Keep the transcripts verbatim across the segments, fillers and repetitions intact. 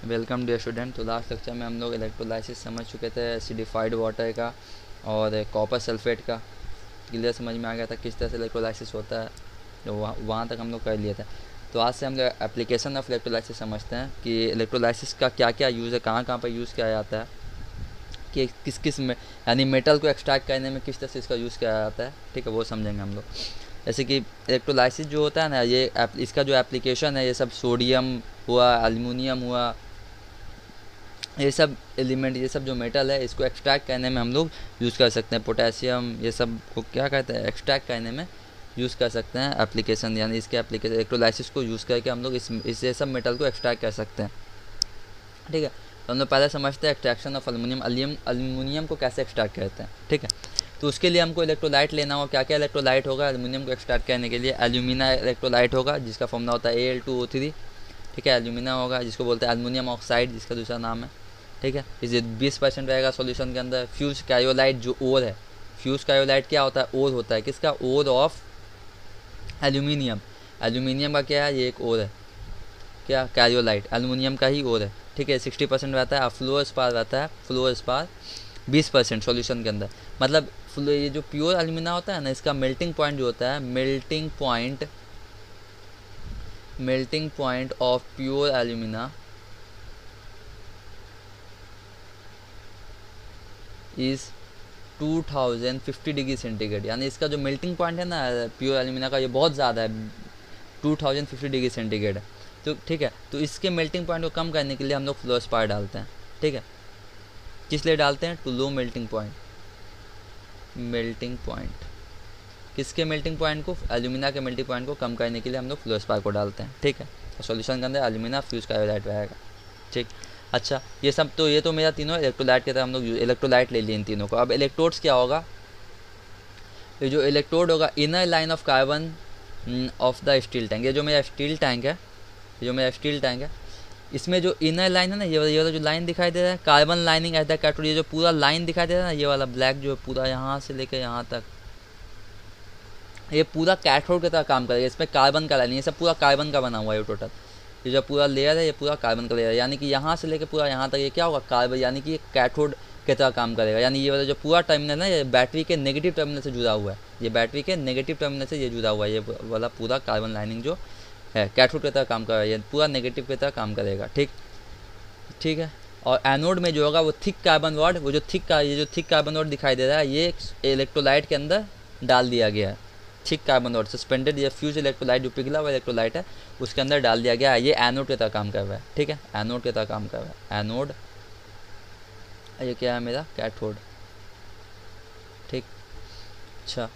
Welcome dear student. तो last lecture में हम लोग इलेक्ट्रोलाइसिस समझ चुके थे, एसिडिफाइड वाटर का और कॉपर सल्फेट का क्लियर समझ में आ गया था किस तरह से इलेक्ट्रोलाइसिस होता है। तो वहाँ वहाँ तक हम लोग कर लिए थे। तो आज से हम लोग एप्लीकेशन ऑफ इलेक्ट्रोलाइसिस समझते हैं कि इलेक्ट्रोलाइसिस का क्या क्या यूज़ है, कहाँ कहाँ पर यूज़ किया जाता है, कि किस किस में यानी मेटल को एक्सट्रैक्ट करने में किस तरह से इसका यूज़ किया जाता है। ठीक है, वो समझेंगे हम लोग। जैसे कि इलेक्ट्रोलाइसिस जो होता है ना, ये इसका जो एप्लीकेशन है, ये सब सोडियम हुआ, एल्युमिनियम हुआ, ये सब एलिमेंट, ये सब जो मेटल है इसको एक्सट्रैक्ट करने में हम लोग यूज़ कर सकते हैं। पोटेशियम, ये सब को क्या कहते हैं, एक्सट्रैक्ट करने में यूज़ कर सकते हैं एप्लीकेशन, यानी इसके एप्लीकेशन इलेक्ट्रोलाइसिस को यूज़ करके हम लोग इस इससे सब मेटल को एक्सट्रैक्ट कर सकते हैं। ठीक है, तो हम लोग पहले समझते हैं extraction of aluminium. Alum aluminium को कैसे एक्सट्रैक्ट करते हैं। ठीक है, तो उसके लिए हमको इलेक्ट्रोलाइट लेना होगा। क्या क्या इलेक्ट्रोलाइट होगा एल्युमिनियम को एक्सट्रैक्ट करने के लिए? एल्यूमिना इलेक्ट्रोलाइट होगा जिसका फॉर्मूला होता है A L two O three. ठीक है, एल्यूमिना होगा जिसको बोलते हैं एल्युमिनियम ऑक्साइड, जिसका दूसरा नाम है। ठीक है, इसे बीस परसेंट रहेगा सॉल्यूशन के अंदर। फ्यूज क्रायोलाइट जो ओर है, फ्यूज क्रायोलाइट क्या होता है? ओर होता है। किसका? Ore of aluminium. एल्यूमिनियम का क्या है? ये एक ओर है। क्या? क्रायोलाइट एल्यूमिनियम का ही ओर है। ठीक है, सिक्सटी परसेंट रहता है। फ्लोर स्पार रहता है, फ्लोर स्पार बीस परसेंट सॉल्यूशन के अंदर। मतलब ये जो प्योर एल्यूमिना होता है ना, इसका मेल्टिंग पॉइंट जो होता है, melting point melting point of pure alumina is two thousand fifty degree centigrade. यानी इसका जो मेल्टिंग पॉइंट है ना प्योर एल्यूमिना का, ये बहुत ज़्यादा है, two thousand fifty degree centigrade है। तो ठीक है, तो इसके मेल्टिंग पॉइंट को कम करने के लिए हम लोग फ्लोरस्पार डालते हैं। ठीक है, किस लिए डालते हैं? To low melting point. Melting point किसके मेल्टिंग पॉइंट को? एल्यूमिना के मेल्टिंग पॉइंट को कम करने के लिए हम लोग फ्लोरस्पार को डालते हैं। ठीक है, तो सॉल्यूशन के अंदर एल्यूमिना फ्यूज क्रायोलाइट रहेगा। ठीक, अच्छा, ये सब तो ये तो मेरा तीनों इलेक्ट्रोलाइट के तरह हम लोग इलेक्ट्रोलाइट ले लिए इन तीनों को। अब इलेक्ट्रोड्स क्या होगा? ये जो इलेक्ट्रोड होगा, inner line of carbon of the steel tank. ये जो मेरा स्टील टैंक है, ये जो मेरा स्टील टैंक है, इसमें जो इनर लाइन है ना, ये ये वाला जो लाइन दिखाई दे रहा है, carbon lining at the cathode, ये जो पूरा लाइन दिखाई दे रहा है ना, ये वाला ब्लैक जो पूरा यहाँ से लेकर यहाँ तक, ये पूरा कैथोड की तरह काम करेगा। इसमें कार्बन का लाइनिंग, ये सब पूरा कार्बन का बना हुआ है। ये टोटल ये जो पूरा लेयर है, ये पूरा कार्बन का लेयर है। यानी कि यहाँ से लेकर पूरा यहाँ तक ये क्या होगा? कार्बन, यानी कि ये कैथोड की तरह काम करेगा। यानी ये वाला जो पूरा टर्मिनल है, ये बैटरी के नेगेटिव टर्मिनल से जुड़ा हुआ है। ये बैटरी के नेगेटिव टर्मिनल से ये जुड़ा हुआ है। ये वाला पूरा कार्बन लाइनिंग जो है कैथोड की तरह काम कर रहा है, ये पूरा नेगेटिव की तरह काम करेगा। ठीक ठीक है, और एनोड में जो होगा वो थिक कार्बन रॉड, वो जो थिक का ये जो थिक कार्बन रॉड दिखाई दे रहा है, ये इलेक्ट्रोलाइट के अंदर डाल दिया गया है। थिक कार्बन रॉड सस्पेंडेड या फ्यूज इलेक्ट्रोलाइट, जो पिघला हुआ इलेक्ट्रोलाइट है, उसके अंदर डाल दिया गया है। ये एनोड की तरह काम कर रहा है। ठीक है, एनोड की तरह काम कर रहा है। एनोड, ये क्या है मेरा? कैथोड। ठीक, अच्छा,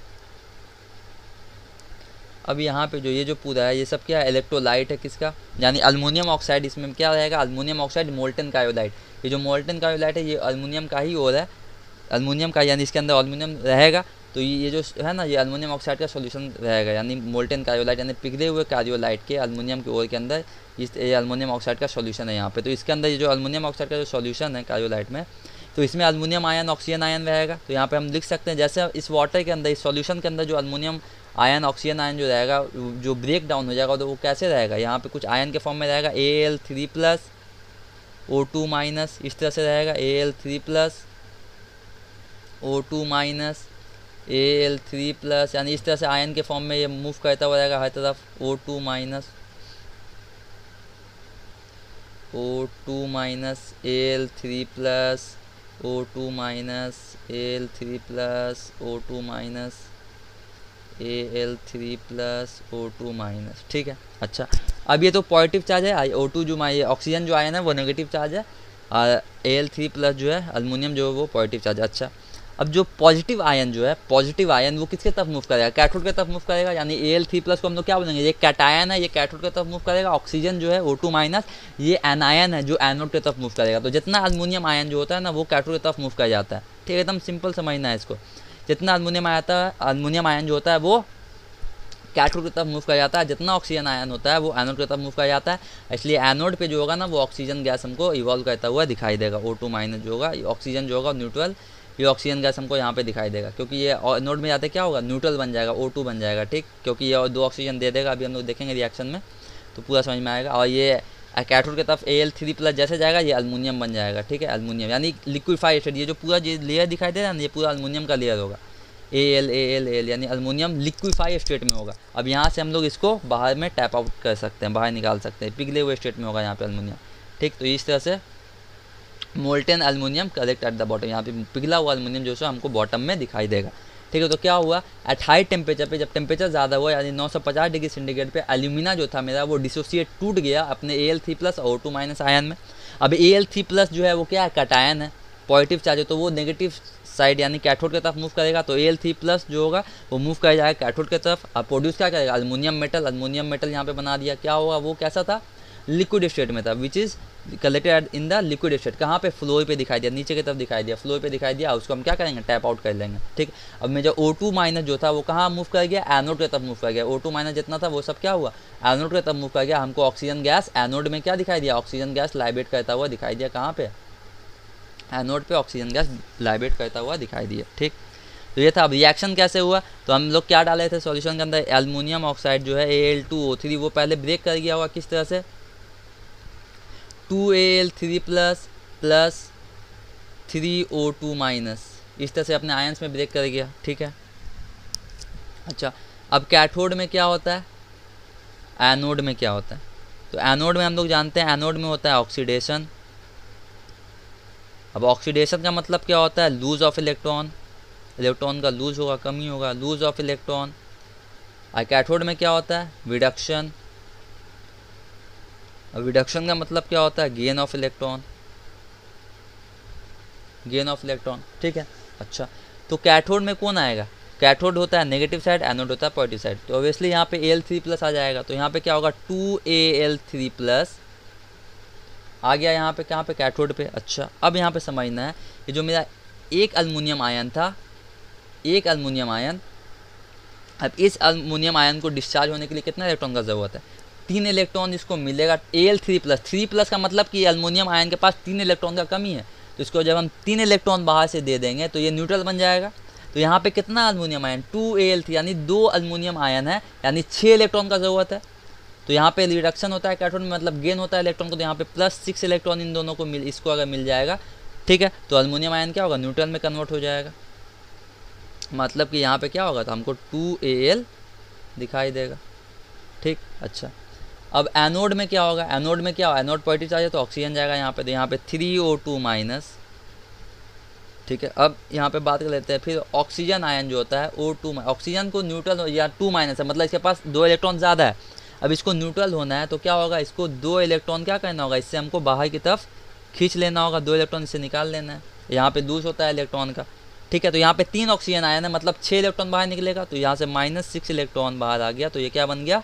अब यहाँ पे जो ये जो पूरा है, ये सब क्या है? इलेक्ट्रोलाइट है। किसका? यानी अल्युमिनियम ऑक्साइड। इसमें क्या रहेगा? Aluminium oxide molten cryolite. ये जो मोल्टन क्रायोलाइट है, ये अल्युमिनियम का ही ओर है, अल्युमिनियम का, यानी इसके अंदर अल्युमिनियम रहेगा। तो ये जो है ना, ये अल्युमिनियम ऑक्साइड का सॉल्यूशन रहेगा, यानी मोल्टन क्रायोलाइट, यानी पिघले हुए क्रायोलाइट के अल्युमिनियम के ओर के अंदर इस ये अल्युमिनियम ऑक्साइड का सॉल्यूशन है यहाँ पे। तो इसके अंदर ये जो अल्युमिनियम ऑक्साइड का जो सॉल्यूशन है क्रायोलाइट में, तो इसमें अल्युमिनियम आयन, ऑक्सीजन आयन रहेगा। तो यहाँ पे हम लिख सकते हैं, जैसे इस वाटर के अंदर, इस सॉल्यूशन के अंदर जो अल्युमिनियम आयन, ऑक्सीजन आयन जो रहेगा, जो ब्रेक डाउन हो जाएगा, तो वो कैसे रहेगा? यहाँ पे कुछ आयन के फॉर्म में रहेगा, A L three plus O two minus, इस तरह से रहेगा, A L three plus O two minus A L three plus, यानी इस तरह से आयन के फॉर्म में ये मूव करता हुआ रहेगा हर तरफ। O two minus O two minus A L three plus O two minus A L three plus O two minus A L three plus O two minus. ठीक है, अच्छा, अब ये तो पॉजिटिव चार्ज है, ओ टू जो माइ oxygen जो ion है वो नेगेटिव चार्ज है, और ए एल थ्री प्लस जो है अल्युमिनियम जो है वो पॉजिटिव चार्ज है। अच्छा, अब जो पॉजिटिव आयन जो है, पॉजिटिव आयन वो किसके तरफ मूव करेगा? कैथोड की तरफ मूव करेगा। यानी ए एल थ्री प्लस को हम लोग क्या बोलेंगे? ये कैटायन है, ये कैथोड की तरफ मूव करेगा। ऑक्सीजन जो है ओ टू माइनस, ये एनायन है जो एनोड की तरफ मूव करेगा। तो जितना अल्युमिनियम आयन जो होता है ना, वो कैथोड की तरफ मूव कर जाता है। ठीक है, एकदम सिंपल समझना है इसको। जितना अल्युमिनियम आता है, अल्युमिनियम आयन जो होता है वो कैथोड की तरफ मूव कर जाता है। जितना ऑक्सीजन आयन होता है वो एनोड की तरफ मूव कर जाता है। इसलिए एनोड पे जो होगा ना, वो ऑक्सीजन गैस हमको इवॉल्व करता हुआ दिखाई देगा। ओ टू माइनस जो होगा, ऑक्सीजन जो होगा न्यूट्रल, ये ऑक्सीजन गैस हमको यहाँ पे दिखाई देगा, क्योंकि ये एनोड में जाते क्या होगा? न्यूट्रल बन जाएगा, ओ टू बन जाएगा। ठीक, क्योंकि ये दो ऑक्सीजन दे देगा, अभी हम लोग देखेंगे रिएक्शन में, तो पूरा समझ में आएगा। और ये कैथोड की तरफ ए एल थ्री प्लस जैसे जाएगा ये अल्मोनियम बन जाएगा, ठीक है, अल्मोनियम यानी लिक्विफाइड स्टेट। ये जो पूरा ये लेयर दिखाई दे रहा है ना, ये पूरा अल्मोनियम का लेयर होगा, A L A L A L यानी अल्मोनियम लिक्विफाइड स्टेट में होगा। अब यहाँ से हम लोग इसको बाहर में टैप आउट कर सकते हैं, बाहर निकाल सकते हैं, पिघले हुए स्टेट में होगा यहाँ पे अल्मोनियम, ठीक। तो इस तरह से molten aluminium collect at the bottom, यहाँ पे पिघला हुआ अल्मोनियम जो है हमको बॉटम में दिखाई देगा, ठीक है। तो क्या हुआ, एट हाई टेम्परेचर पे, जब टेम्परेचर ज़्यादा हुआ यानी नौ सौ पचास डिग्री सेंटीग्रेड पे एल्यूमिना जो था मेरा वो डिसोसिएट टूट गया अपने ए एल थ्री प्लस और टू माइनस आयन में। अब ए एल थ्री प्लस जो है वो क्या है, कटायन है, पॉजिटिव चार्ज है, तो वो नेगेटिव साइड यानी कैथोड की तरफ मूव करेगा। तो ए एल थ्री प्लस जो होगा वो मूव कर जाएगा कैथोड की तरफ। अब प्रोड्यूस क्या करेगा, अल्मोनियम मेटल, अल्मोनियम मेटल यहाँ पे बना दिया। क्या होगा, वो कैसा था, लिक्विड स्टेट में था, which is collected in the liquid state. कहाँ पे, फ्लोर पे दिखाई दिया, नीचे की तरफ दिखाई दिया, फ्लोर पे दिखाई दिया। उसको हम क्या करेंगे, टैप आउट कर लेंगे, ठीक। अब मेरा ओ टू माइनस जो था वो कहाँ मूव कर गया, एनोड की तरफ मूव कर गया। ओ टू माइनस जितना था वो सब क्या हुआ, एनोड की तरफ मूव कर गया। हमको ऑक्सीजन गैस एनोड में क्या दिखाई दिया, ऑक्सीजन गैस लाइबेट करता हुआ दिखाई दिया। कहाँ पे, एनोड पे ऑक्सीजन गैस लाइबेट करता हुआ दिखाई दिया, ठीक। तो ये था। अब रिएक्शन कैसे हुआ, तो हम लोग क्या डाले थे सॉल्यूशन के अंदर, एल्युमिनियम ऑक्साइड जो है A L two O three वो पहले ब्रेक कर गया होगा, किस तरह से, two A L three plus plus three O two minus, इस तरह से अपने आयंस में ब्रेक कर गया, ठीक है। अच्छा, अब कैथोड में क्या होता है, एनोड में क्या होता है, तो एनोड में हम लोग जानते हैं, एनोड में होता है ऑक्सीडेशन। अब ऑक्सीडेशन का मतलब क्या होता है, लूज ऑफ इलेक्ट्रॉन, इलेक्ट्रॉन का लूज होगा, कमी होगा, लूज ऑफ इलेक्ट्रॉन। और कैथोड में क्या होता है, रिडक्शन। अब रिडक्शन का मतलब क्या होता है, gain of electron, gain of electron, ठीक है। अच्छा, तो कैथोड में कौन आएगा, कैथोड होता है नेगेटिव साइड, एनोड होता है पॉजिटिव साइड। तो ऑब्वियसली यहाँ पे ए एल थ्री प्लस आ जाएगा। तो यहाँ पे क्या होगा, two A L three plus आ गया यहाँ पे, कहाँ पे, कैथोड पे। अच्छा, अब यहाँ पे समझना है, ये जो मेरा एक अल्मोनियम आयन था, एक अल्मोनियम आयन, अब इस अल्मोनियम आयन को डिस्चार्ज होने के लिए कितना इलेक्ट्रॉन का ज़रूरत है, तीन इलेक्ट्रॉन इसको मिलेगा। A L three plus, three plus का मतलब कि अल्मोनियम आयन के पास तीन इलेक्ट्रॉन का कमी है, तो इसको जब हम तीन इलेक्ट्रॉन बाहर से दे देंगे तो ये न्यूट्रल बन जाएगा। तो यहाँ पे कितना aluminium ion, two A L three यानी दो अल्मोनियम आयन है, यानी छः इलेक्ट्रॉन का ज़रूरत है। तो यहाँ पे रिडक्शन होता है कैथोड में, मतलब गेन होता है इलेक्ट्रॉन को। तो यहाँ पे प्लस सिक्स इलेक्ट्रॉन इन दोनों को मिल, इसको अगर मिल जाएगा, ठीक है, तो अल्मोनियम आयन क्या होगा, न्यूट्रल में कन्वर्ट हो जाएगा। मतलब कि यहाँ पे क्या होगा, तो हमको टू ए एल दिखाई देगा, ठीक। अच्छा, अब एनोड में क्या होगा, एनोड में क्या होगा, एनोड पॉजिटिव चार्ज है तो ऑक्सीजन जाएगा यहाँ पे, तो यहाँ पे थ्री ओ टू माइनस, ठीक है। अब यहाँ पे बात कर लेते हैं फिर ऑक्सीजन आयन जो होता है ओ टू, ऑक्सीजन को न्यूट्रल या टू माइनस है, मतलब इसके पास दो इलेक्ट्रॉन ज़्यादा है। अब इसको न्यूट्रल होना है तो क्या होगा, इसको दो इलेक्ट्रॉन क्या करना होगा, इससे हमको बाहर की तरफ खींच लेना होगा, दो इलेक्ट्रॉन इससे निकाल लेना है। यहाँ पे लूज होता है इलेक्ट्रॉन का, ठीक है। तो यहाँ पे तीन ऑक्सीजन आयन है, मतलब छः इलेक्ट्रॉन बाहर निकलेगा। तो यहाँ से माइनस सिक्स इलेक्ट्रॉन बाहर आ गया, तो ये क्या बन गया,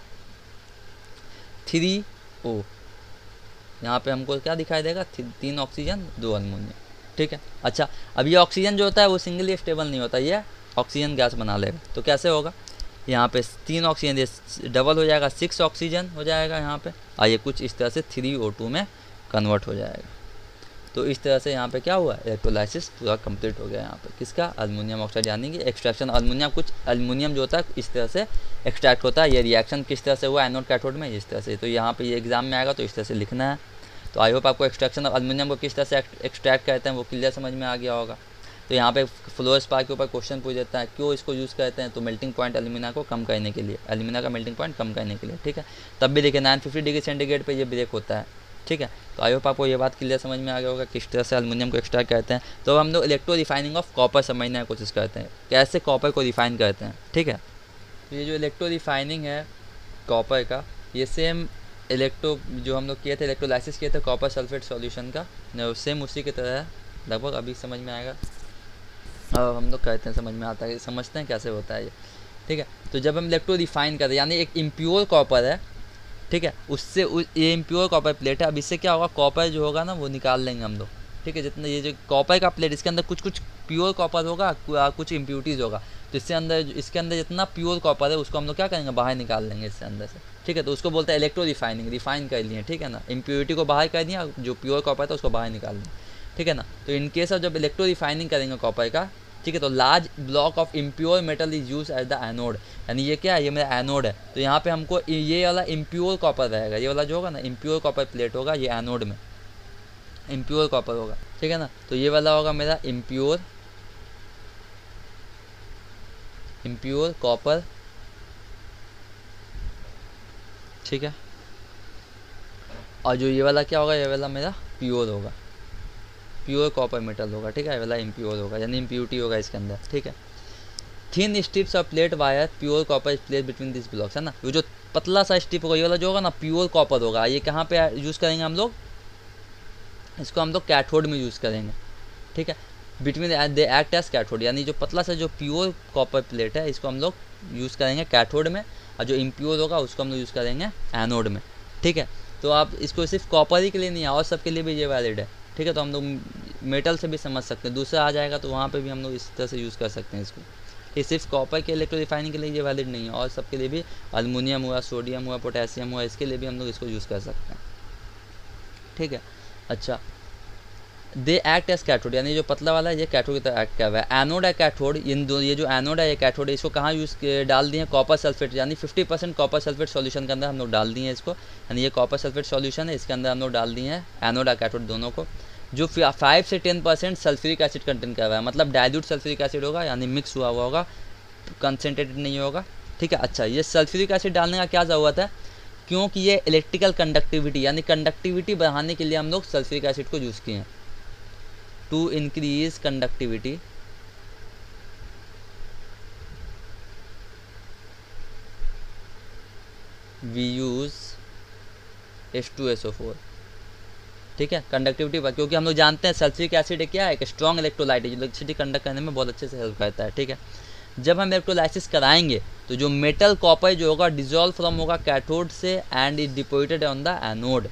थ्री ओ। यहाँ पे हमको क्या दिखाई देगा, तीन ऑक्सीजन दो अल्मोनियम, ठीक है। अच्छा, अब ये ऑक्सीजन जो होता है वो सिंगली स्टेबल नहीं होता, ये ऑक्सीजन गैस बना लेगा। तो कैसे होगा, यहाँ पे तीन ऑक्सीजन, ये डबल हो जाएगा, सिक्स ऑक्सीजन हो जाएगा यहाँ पे, और ये कुछ इस तरह से थ्री ओ टू में कन्वर्ट हो जाएगा। तो इस तरह से यहाँ पे क्या हुआ, इलेक्ट्रोलाइसिस पूरा कंप्लीट हो गया यहाँ पे, किसका, अल्मोनियम ऑक्साइड, यानी कि एक्सट्रैक्शन अल्मोनियम, कुछ अल्मोनियम जो होता है इस तरह से एक्सट्रैक्ट होता है। ये रिएक्शन किस तरह से हुआ एनोड कैथोड में, इस तरह से। तो यहाँ पे ये एग्जाम में आएगा तो इस तरह से लिखना है। तो आई होप आपको एक्सट्रैक्शन ऑफ अल्मोनियम को किस तरह से एक्सट्रैक्ट करते हैं वो क्लियर समझ में आ गया होगा। तो यहाँ पे फ्लोर स्पार्क के ऊपर क्वेश्चन पूछ देता है, क्यों इसको यूज़ करते हैं, तो मेल्टिंग पॉइंट एल्यूमिना को कम करने के लिए, एल्यूमिना का मेल्टिंग पॉइंट कम करने के लिए, ठीक है। तब भी देखिए नाइन फिफ्टी डिग्री सेंटीग्रेड पे ये ब्रेक होता है, ठीक है। तो आई होप आपको ये बात क्लियर समझ में आ गया होगा किस तरह से एल्युमिनियम को एक्सट्रैक्ट करते हैं। तो हम लोग इलेक्ट्रो रिफाइनिंग ऑफ कॉपर समझने की कोशिश करते हैं, कैसे कॉपर को रिफाइन करते हैं, ठीक है। तो ये जो इलेक्ट्रो रिफाइनिंग है कॉपर का, ये सेम इलेक्ट्रो जो हम लोग किए थे, इलेक्ट्रोलाइसिस किए थे कॉपर सल्फेट सॉल्यूशन का, सेम उसी की तरह है लगभग। अभी समझ में आएगा, अब हम लोग कहते हैं समझ में आता है, समझते हैं कैसे होता है ये, ठीक है। तो जब हम इलेक्ट्रो रिफाइन करते हैं, यानी एक इम्प्योर कॉपर है, ठीक है, उससे उस ये इम्प्योर कॉपर प्लेट है। अब इससे क्या होगा, कॉपर जो होगा ना वो निकाल लेंगे हम लोग, ठीक है। जितना ये जो कॉपर का प्लेट, इसके अंदर कुछ कुछ प्योर कॉपर होगा, कुछ इम्प्यूरिटीज़ होगा। तो इससे अंदर, इसके अंदर जितना प्योर कॉपर है उसको हम लोग क्या करेंगे, बाहर निकाल लेंगे इससे अंदर से, ठीक है। तो उसको बोलते हैं इलेक्ट्रो रिफाइनिंग, रिफाइन कर लिए, ठीक है ना। इम्प्योरिटी को बाहर कर दिया, जो प्योर कॉपर था उसको बाहर निकाल दिया, ठीक है ना। तो इन केस ऑफ जब इलेक्ट्रो रिफाइनिंग करेंगे कॉपर का, ठीक है। तो large block of impure metal is use as the anode, यानी ये क्या है, ये मेरा एनोड है। तो यहाँ पे हमको ये वाला इम्प्योर कॉपर रहेगा, ये वाला जो होगा ना इम्प्योर कॉपर प्लेट होगा, ये एनोड में इम्प्योर कॉपर होगा, ठीक है ना। तो ये वाला होगा मेरा इम्प्योर इम्प्योर कॉपर, ठीक है। और जो ये वाला क्या होगा, ये वाला मेरा प्योर होगा, प्योर कॉपर मेटल होगा, ठीक है। ये वाला इम्प्योर होगा, यानी इम्प्योरिटी होगा इसके अंदर, ठीक है। Thin strips of plate wire pure copper plate between this blocks, है ना। ये जो पतला सा स्ट्रिप होगा, ये वाला जो होगा ना प्योर कॉपर होगा। ये कहाँ पे यूज़ करेंगे हम लोग, इसको हम लोग कैथोड में यूज़ करेंगे, ठीक है। Between they act as cathode, यानी जो पतला सा जो प्योर कॉपर प्लेट है इसको हम लोग यूज़ करेंगे कैथोड में, और जो इम्प्योर होगा उसको हम लोग यूज़ करेंगे एनोड में, ठीक है। तो आप इसको सिर्फ कॉपर ही के लिए नहीं है, और सब के लिए भी ये वैलिड है, ठीक है। तो हम लोग मेटल से भी समझ सकते हैं, दूसरा आ जाएगा तो वहाँ पे भी हम लोग इस तरह से यूज़ कर सकते हैं इसको। ये सिर्फ कॉपर के इलेक्ट्रो रिफाइनिंग के लिए ये वैलिड नहीं है, और सब के लिए भी, अल्मोनियम हुआ, सोडियम हुआ, पोटेशियम हुआ, इसके लिए भी हम लोग इसको यूज़ कर सकते हैं, ठीक है। अच्छा, दे एक्ट एज कैथोड, यानी जो पतला वाला है ये कैथोड की तरह एक्ट कर रहा है। एनोड है कैथोड, इन दो, ये जो एनोड है ये कैथोड है, इसको कहाँ यूज़ डाल दिए, कॉपर सल्फेट, यानी fifty percent copper sulphate solution के अंदर हम लोग डाल दिए इसको, यानी ये कॉपर सल्फेट सॉल्यूशन है, इसके अंदर हम लोग डाल दिए हैं एनोड है कैथोड दोनों को, जो फाइव से ten percent sulphuric acid contain कर रहा है, मतलब डाइल्यूट सल्फ्यूरिक एसिड होगा, यानी मिक्स हुआ हुआ होगा, कंसनट्रेटेड नहीं होगा, ठीक है। अच्छा, ये सल्फ्यूरिक एसिड डालने का क्या ज़रूरत है, क्योंकि ये इलेक्ट्रिकल कंडक्टिविटी, यानी कंडक्टिविटी बढ़ाने के लिए हम लोग सल्फ्यूरिक एसिड को यूज़ किए हैं। To increase conductivity, we use H two S O four, ठीक है। कंडक्टिविटी पर, क्योंकि हम लोग जानते हैं सल्फ्यूरिक एसिड क्या है, एक स्ट्रॉन्ग इलेक्ट्रोलाइट है जो इलेक्ट्रिसिटी कंडक्ट करने में बहुत अच्छे से हेल्प करता है, ठीक है। जब हम इलेक्ट्रोलाइसिस कराएंगे तो जो मेटल कॉपर जो होगा डिजोल्व फ्रॉम होगा कैथोड से and is deposited on the anode,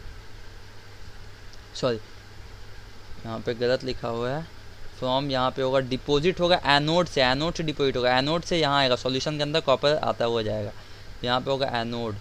sorry यहाँ पे गलत लिखा हुआ है, फ्रॉम यहाँ पे होगा डिपॉजिट होगा एनोड से, एनोड से डिपॉजिट होगा, एनोड से यहाँ आएगा सॉल्यूशन के अंदर कॉपर आता हुआ जाएगा, यहाँ पे होगा एनोड,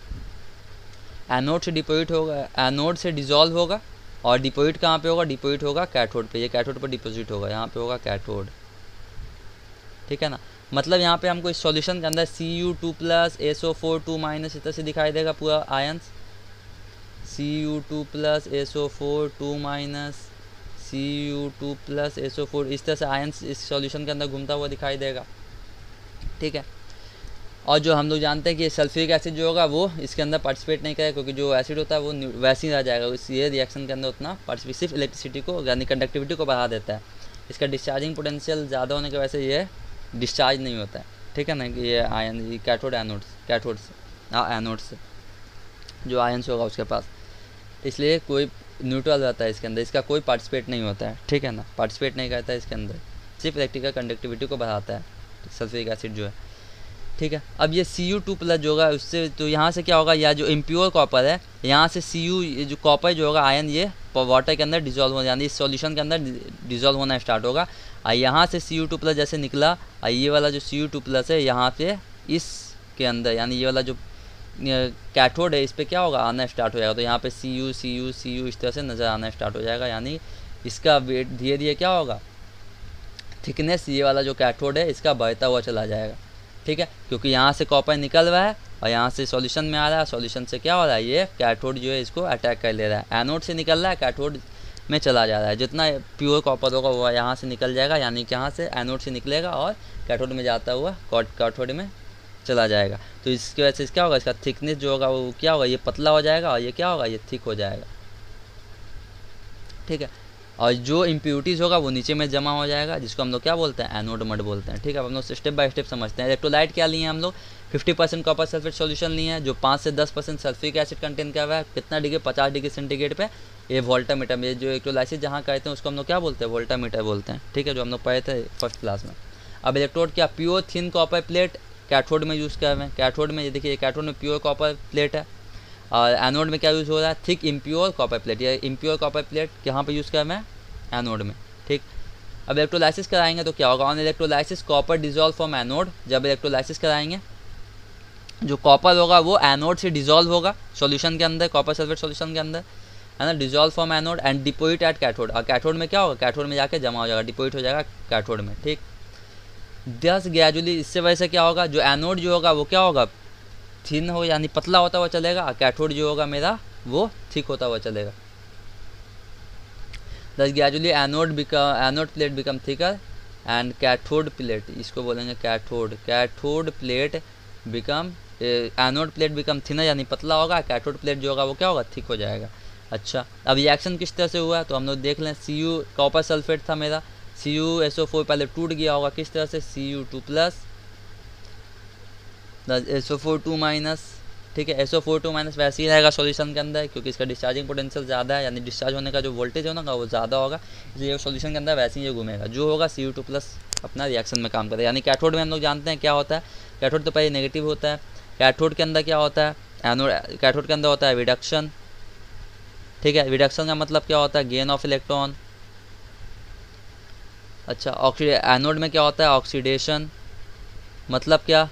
एनोड से डिपॉजिट होगा, एनोड से डिजोल्व होगा, और डिपॉजिट कहाँ पे होगा, डिपॉजिट होगा कैथोड पे, ये कैथोड पर डिपॉजिट होगा, यहाँ पे होगा कैथोड, ठीक है ना। मतलब यहाँ पे हमको इस सॉल्यूशन के अंदर C U two plus S O four two minus इस तरह से दिखाई देगा पूरा ions, C U two plus S O four two minus C U two plus S O four, इस तरह से आयंस इस सॉल्यूशन के अंदर घूमता हुआ दिखाई देगा, ठीक है। और जो हम लोग जानते हैं कि सल्फ्यूरिक एसिड जो होगा वो इसके अंदर पार्टिसिपेट नहीं करेगा, क्योंकि जो एसिड होता है वो वैसे ही रह जाएगा, ये रिएक्शन के अंदर उतना पार्टिसिपेट, सिर्फ इलेक्ट्रिसिटी को यानी कंडक्टिविटी को बढ़ा देता है। इसका डिस्चार्जिंग पोटेंशियल ज़्यादा होने की वजह से ये डिस्चार्ज नहीं होता है, ठीक है ना, कि ये आयन कैथोड एनोड कैथोड से, हाँ एनोड से जो आयंस होगा उसके पास, इसलिए कोई न्यूट्रल रहता है इसके अंदर, इसका कोई पार्टिसिपेट नहीं होता है, ठीक है ना, पार्टिसिपेट नहीं करता है इसके अंदर, सिर्फ इलेक्ट्रिकल कंडक्टिविटी को बढ़ाता है सल्फ्यूरिक एसिड जो है, ठीक है। अब ये सी यू टू प्लस जो होगा उससे, तो यहाँ से क्या होगा, या जो इम्प्योर कॉपर है यहाँ से सी यू जो कॉपर जो होगा आयन ये वाटर के अंदर डिजोल्व हो, यानी इस सॉल्यूशन के अंदर डिजोल्व होना स्टार्ट होगा, और यहाँ से सी यू टू प्लस जैसे निकला, और ये वाला जो सी यू टू प्लस है यहाँ पे इसके अंदर, यानी ये वाला जो कैथोड है इस पर क्या होगा, आना स्टार्ट हो जाएगा, तो यहाँ पे C U C U C U इस तरह से नज़र आना स्टार्ट हो जाएगा, यानी इसका वेट धीरे धीरे क्या होगा, थिकनेस ये वाला जो कैथोड है इसका बढ़ता हुआ चला जाएगा, ठीक है। क्योंकि यहाँ से कॉपर निकल रहा है और यहाँ से सॉल्यूशन में आ रहा है, सॉल्यूशन से क्या हो रहा है, ये कैथोड जो है इसको अटैक कर ले रहा है, एनोड से निकल रहा है कैथोड में चला जा रहा है, जितना प्योर कॉपर होगा वो यहाँ से निकल जाएगा, यानी कि यहाँ से एनोड से निकलेगा और कैथोड में जाता हुआ कैथोड में चला जाएगा, तो इसकी वजह से क्या होगा, इसका थिकनेस जो होगा वो क्या होगा, ये पतला हो जाएगा, और ये क्या होगा, ये थिक हो जाएगा, ठीक है। और जो इम्प्यूरिटीज़ होगा वो नीचे में जमा हो जाएगा, जिसको हम लोग क्या बोलते हैं, एनोड मड बोलते हैं, ठीक है। हम लोग स्टेप बाय स्टेप समझते हैं। इलेक्ट्रोलाइट क्या लिए हैं हम लोग, fifty percent copper sulphate solution लिए हैं, जो पाँच से दस परसेंट सल्फ्यूरिक एसिड कंटेन कर रहा है, कितना डिग्री, पचास डिग्री सेंटीग्रेड पे, ये वोल्टामीटर में, जो इलेक्ट्रोलाइसिस जहाँ कहते हैं उसको हम लोग क्या बोलते हैं, वोल्टामीटर बोलते हैं, ठीक है, जो हम लोग पढ़े थे फर्स्ट क्लास में। अब इलेक्ट्रोड क्या, pure thin copper plate cathode में यूज़ कर रहे हैं, कैथोड में ये देखिए कैथोड में प्योर कॉपर प्लेट है, और एनोड में क्या यूज़ हो रहा है, थिक इम्प्योर कॉपर प्लेट, ये इम्प्योर कॉपर प्लेट यहाँ पे यूज़ कर रहे हैं एनोड में, ठीक। अब इलेक्ट्रोलाइसिस कराएंगे तो क्या होगा, on electrolysis copper dissolve from anode, जब इलेक्ट्रोलाइसिस कराएंगे जो कॉपर होगा वो एनोड से डिजोल्व होगा सॉल्यूशन के अंदर, कॉपर सल्फेट सॉल्यूशन के अंदर, है ना, dissolve from anode and deposit at cathode, और कैथोड में क्या होगा, कैथोड में जाके जमा हो जाएगा, डिपोजिट हो जाएगा कैथोड में, ठीक। दस ग्रेजुअली, इससे वजह से क्या होगा, जो एनोड जो होगा वो क्या होगा, थिन हो यानी पतला होता हुआ चलेगा, कैथोड जो होगा मेरा वो थिक होता हुआ चलेगा। Thus gradually anode become anode plate become thicker and cathode plate, इसको बोलेंगे cathode, cathode plate become anode plate become thinner यानी पतला होगा, कैथोड प्लेट जो होगा वो क्या होगा, थिक हो जाएगा। अच्छा, अब रिएक्शन किस तरह से हुआ है तो हम लोग देख लें। सी यू कॉपर सल्फेट था मेरा, C U S O four पहले टूट गया होगा, किस तरह से, C U two plus S O four two minus, ठीक है। S O four two minus वैसे ही रहेगा सॉल्यूशन के अंदर, क्योंकि इसका डिस्चार्जिंग पोटेंशियल ज़्यादा है, यानी डिस्चार्ज होने का जो वोल्टेज होगा वो ज़्यादा होगा, इसलिए सॉल्यूशन के अंदर वैसे ही ये घूमेगा। जो होगा सी यू टू प्लस अपना रिएक्शन में काम करेगा। यानी कैथोड में हम लोग जानते हैं क्या होता है, कैथोड तो पहले नेगेटिव होता है। कैथोड के अंदर क्या होता है, एनोड, कैथोड के अंदर होता है रिडक्शन, ठीक है। रिडक्शन का मतलब क्या होता है, गेन ऑफ इलेक्ट्रॉन। अच्छा, ऑक्सीडे एनोड में क्या होता है, ऑक्सीडेशन, मतलब क्या,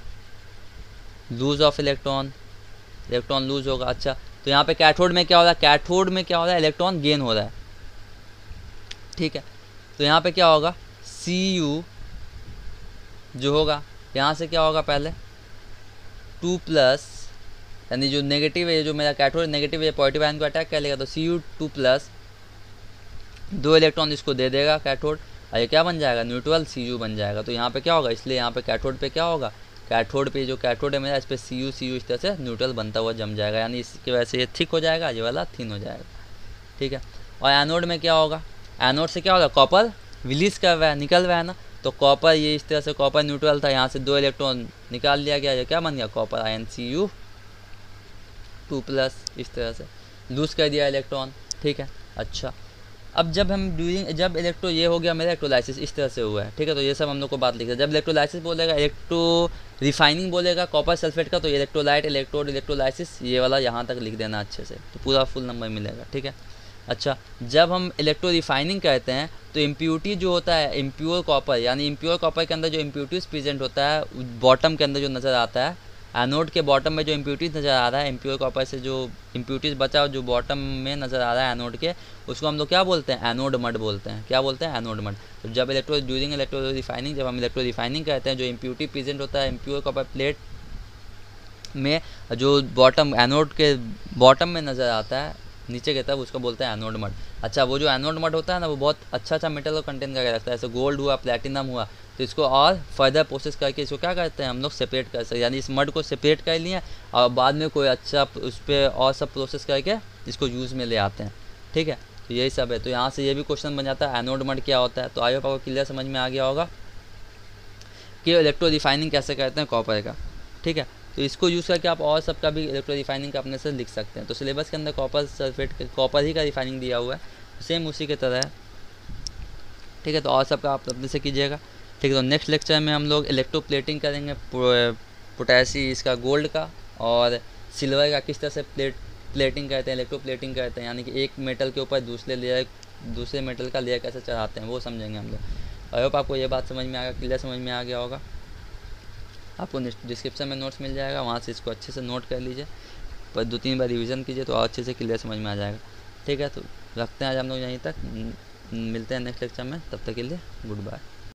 lose of electron, electron lose होगा। अच्छा, तो यहाँ पे कैथोड में क्या हो रहा है, कैथोड में क्या हो रहा है, इलेक्ट्रॉन गेन हो रहा है, ठीक है। तो यहाँ पे क्या होगा, सी यू जो होगा यहाँ से क्या होगा, पहले टू प्लस, यानी जो नेगेटिव है, जो मेरा कैथोड नेगेटिव है, पॉजिटिव आयन को अटैक कर लेगा, तो सी यू टू प्लस दो इलेक्ट्रॉन इसको दे देगा कैथोड, और ये क्या बन जाएगा, न्यूट्रल सी यू बन जाएगा। तो यहाँ पे क्या होगा, इसलिए यहाँ पे कैथोड पे क्या होगा, कैथोड पे जो कैथोड है मेरा, इस पर सी यू सी यू इस तरह से न्यूट्रल बनता हुआ जम जाएगा, यानी इसकी वजह से ये थिक हो जाएगा, ये वाला थिन हो जाएगा, ठीक है। और एनोड में क्या होगा, एनोड से क्या होगा, कॉपर रिलीज कर रहा है, निकल रहा है ना, तो कॉपर ये इस तरह से कॉपर न्यूट्रल था, यहाँ से दो इलेक्ट्रॉन निकाल लिया गया, ये क्या बन गया, copper ion C U two plus, इस तरह से लूज कर दिया इलेक्ट्रॉन, ठीक है। अच्छा, अब जब हम ड्यूरिंग जब इलेक्ट्रो ये हो गया मेरा इलेक्ट्रोलाइसिस इस तरह से हुआ है, ठीक है। तो ये सब हम लोग को बात लिखा है। जब इलेक्ट्रोलाइसिस बोलेगा, इलेक्ट्रो रिफाइनिंग बोलेगा कॉपर सल्फेट का, तो इलेक्ट्रोलाइट, इलेक्ट्रोड, इलेक्ट्रोलाइसिस, ये वाला यहाँ तक लिख देना अच्छे से, तो पूरा फुल नंबर मिलेगा, ठीक है। अच्छा, जब हम इलेक्ट्रो रिफाइनिंग कहते हैं तो इम्प्यूरिटी जो होता है, इम्प्योर कॉपर, यानी इम्प्योर कॉपर के अंदर जो इम्प्यूरिटीज प्रेजेंट होता है बॉटम के अंदर जो नज़र आता है, एनोड के बॉटम में जो इम्प्यूरिटीज नज़र आ रहा है, इम्प्योर कॉपर से जो इम्प्यूरिटीज बचा जो बॉटम में नज़र आ रहा है एनोड के, उसको हम लोग क्या बोलते हैं, एनोड मड बोलते हैं। क्या बोलते हैं, एनोड मड। तो जब इलेक्ट्रो ड्यूरिंग इलेक्ट्रो रिफाइनिंग, जब हम इलेक्ट्रो रिफाइनिंग कहते हैं, जो इम्प्यूरिटी प्रेजेंट होता है इम्प्योर कॉपर प्लेट में, जो बॉटम एनोड के बॉटम में नज़र आता है नीचे की तरफ, उसको बोलते हैं एनोड मड। अच्छा, वो जो एनोड मड होता है ना, वो बहुत अच्छा अच्छा मेटल को कंटेन करके रखता है, जैसे गोल्ड हुआ, प्लेटिनम हुआ, तो इसको और फर्दर प्रोसेस करके इसको क्या करते हैं हम लोग, सेपरेट कर सकते, यानी इस मड को सेपरेट कर लिए और बाद में कोई अच्छा उस पर और सब प्रोसेस करके इसको यूज़ में ले आते हैं, ठीक है। तो यही सब है। तो यहाँ से ये भी क्वेश्चन बन जाता है एनोड मड क्या होता है। तो आई होप आपको क्लियर समझ में आ गया होगा कि इलेक्ट्रो रिफाइनिंग कैसे करते हैं कॉपर का, ठीक है। तो इसको यूज़ करके आप और सब का भी इलेक्ट्रो रिफाइनिंग का अपने से लिख सकते हैं। तो सिलेबस के अंदर कॉपर सल्फेट कॉपर ही का रिफाइनिंग दिया हुआ है, सेम उसी के तरह है, ठीक है। तो और सब का आप अपने से कीजिएगा, ठीक है। तो नेक्स्ट लेक्चर में हम लोग इलेक्ट्रो प्लेटिंग करेंगे, पोटेसी इसका गोल्ड का और सिल्वर का किस तरह से प्लेट प्लेटिंग करते हैं, इलेक्ट्रो प्लेटिंग करते हैं, यानी कि एक मेटल के ऊपर दूसरे लेयर दूसरे मेटल का लेयर कैसे चढ़ाते हैं, वो समझेंगे हम लोग। आई होप आपको ये बात समझ में आ गया, क्लियर समझ में आ गया होगा। आपको डिस्क्रिप्शन में नोट्स मिल जाएगा, वहाँ से इसको अच्छे से नोट कर लीजिए, पर दो तीन बार रिवीजन कीजिए तो अच्छे से क्लियर समझ में आ जाएगा, ठीक है। तो रखते हैं आज हम लोग यहीं तक, मिलते हैं नेक्स्ट लेक्चर में, तब तक के लिए गुड बाय।